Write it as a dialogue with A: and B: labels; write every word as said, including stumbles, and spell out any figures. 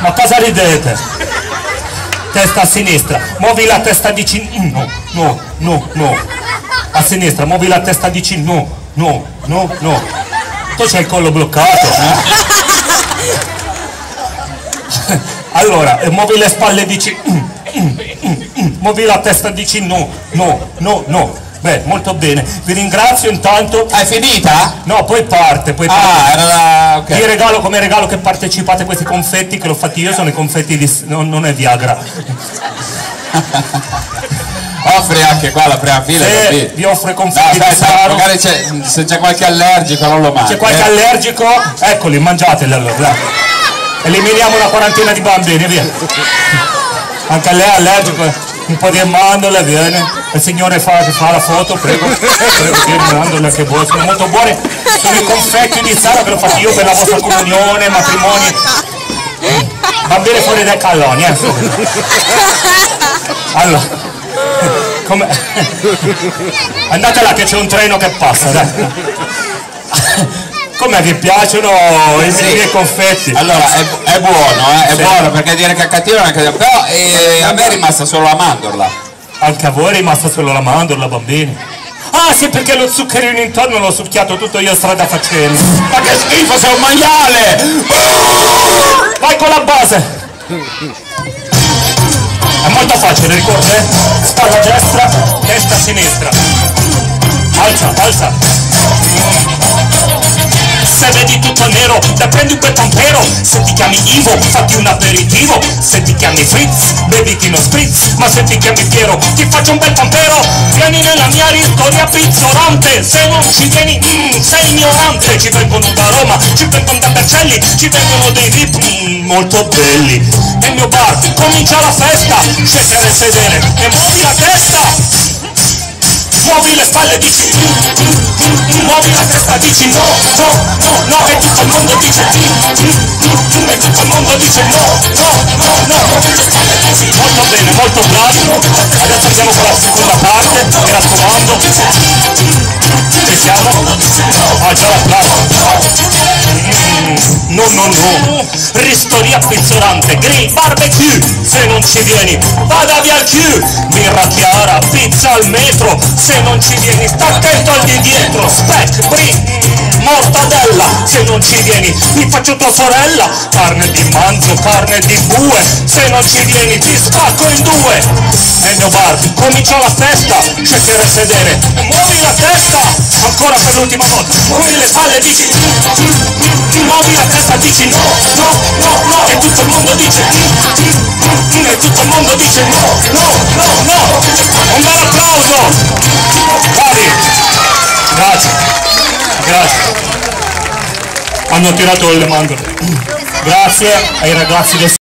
A: Ma cosa ridete? Testa a sinistra, muovi la testa di no, no, no, no. A sinistra, muovi la testa di no, no, no, no. Tu c'hai il collo bloccato. Allora, muovi le spalle di muovi la testa di no, no, no, no. Beh, molto bene, vi ringrazio intanto.
B: Ah, è finita?
A: No, poi parte, poi
B: ah,
A: parte.
B: era la... ok.
A: Vi regalo come regalo che partecipate a questi confetti, che l'ho fatti io, sono i confetti di... no, non è Viagra.
B: Offri anche qua la prima fila.
A: Sì, vi offro i confetti
B: no,
A: di
B: aspetta,
A: Saro.
B: magari c'è, se c'è qualche allergico non lo mangi.
A: C'è qualche
B: eh?
A: allergico? Eccoli, mangiateli allora, dai. Eliminiamo una quarantina di bambini, via. Anche a lei è allergico. Un po' di mandorle, viene, il signore fa, fa la foto, prego, prego, che mandorle che buone, sono molto buone, sono i confetti di Sara che l'ho fatto io per la vostra comunione, matrimoni, bambini fuori dai calloni, eh. Allora, come... andate là che c'è un treno che passa, dai. Come vi piacciono i
B: sì.
A: miei confetti?
B: Allora, è, è buono, eh? è
A: sì.
B: buono, perché dire che è cattivo non è cattivo, però eh, a me è rimasta solo la mandorla.
A: Anche a voi è rimasta solo la mandorla, bambini? Ah sì, perché lo zuccherino intorno l'ho succhiato tutto io strada facendo.
B: Ma che schifo, sei un maiale!
A: Vai con la base! È molto facile, ricordi? Eh? Spalla destra, testa sinistra. Alza, alza. Se vedi tutto nero, da prendi un bel pampero. Se ti chiami Ivo, fatti un aperitivo. Se ti chiami Fritz, beviti uno spritz. Ma se ti chiami Piero, ti faccio un bel pampero. Vieni nella mia ristorgia pizzolante. Se non ci vieni, mm, sei ignorante. Ci vengono da Roma, ci vengono da Vercelli, ci vengono dei V I P mm, molto belli. Nel mio bar comincia la festa. Scendere e sedere e muovi la testa. Muovi le spalle, dici mm, mm, mm, muovi la testa, dici no, no, no, no, e tutto il mondo dice mm, mm, mm, e tutto il mondo dice no, no, no, no. Molto bene, molto bravi. Adesso andiamo con la seconda parte, mi raccomando. Ci siamo? Ah, già la parte. No, no, no. Ristoria pizzolante, grill, barbecue. Se non ci vieni, vada via il Q. Birra chiara, pizza al metro. Se non ci vieni, sta attento al di dietro. Speck, brie, mortadella. Se non ci vieni, mi faccio tua sorella. Carne di manzo, carne di bue. Se non ci vieni, ti spacco in due. Nel mio bar comincia la festa. Cercare sedere, muovi la testa. Ancora per l'ultima volta, muovi le spalle, dici mm, mm, mm, muovi la testa, dici no, no, no, no. E tutto il mondo dice mm, mm, mm, e tutto il mondo dice no, no, no, no. Un bel applauso. Bravi. Grazie. Grazie. Hanno tirato le mandorle. Grazie ai ragazzi del